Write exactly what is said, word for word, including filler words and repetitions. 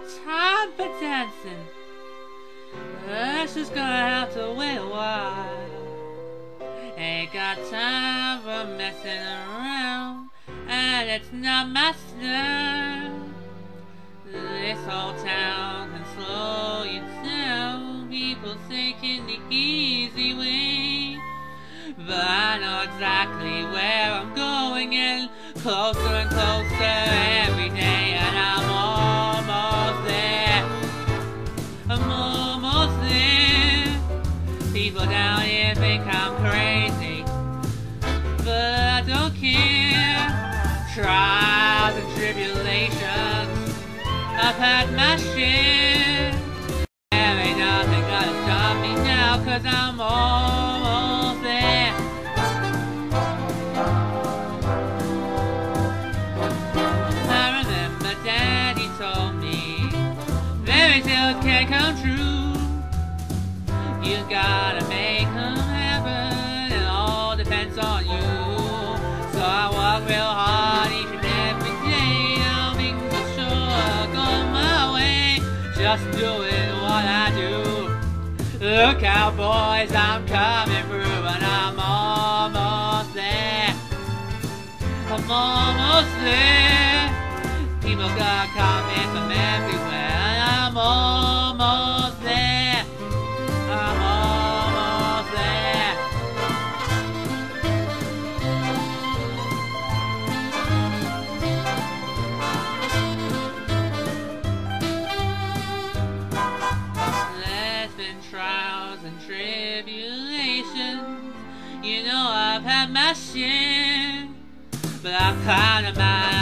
time for dancing. That's just gonna have to wait a while. Ain't got time for messing around, and it's not my style. This whole town can slow you down. People taking the easy way, but I know exactly where I'm going, and closer and closer every day, and I'm almost there. I'm almost there. People down here think I'm crazy, but I don't care. Trials and tribulations, I've had my share. There ain't nothing gonna stop me now, 'cause I'm almost there. I remember Daddy told me fairy tales can't come true. You gotta make them happen, it all depends on you. So I work real hard each and every day, I'll make sure go my way, just doing what I do. Look out boys, I'm coming through, and I'm almost there. I'm almost there. People gonna come in from everywhere, and I'm almost there. I'm almost there. There's been trials and tribulations, you know I've had my share, but I've climbed a mountain